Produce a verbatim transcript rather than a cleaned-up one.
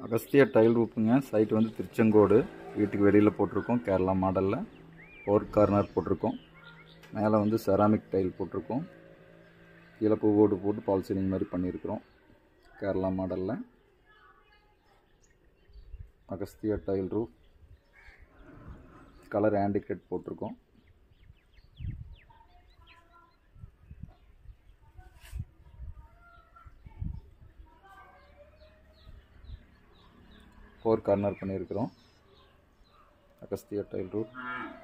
Agastya tail ரூப்புங்க. Side வந்து திருச்செங்கோடு. வீட்டுக்கு வெளியில் போட்டிருக்கோம். கேரளா மாடலில் ஃபோர் கார்னர் போட்டிருக்கோம். மேலே வந்து செராமிக் டைல் போட்டிருக்கோம். கீழே பூவோடு போட்டு பால் சீலிங் மாதிரி பண்ணியிருக்கிறோம். கேரளா மாடலில் அகஸ்தியா டைல் ரூப். கலர் ஆண்டிகேட் போட்டிருக்கோம். ஃபோர் கார்னர் பண்ணியிருக்கிறோம். அகஸ்தியா டைல் ரூப்.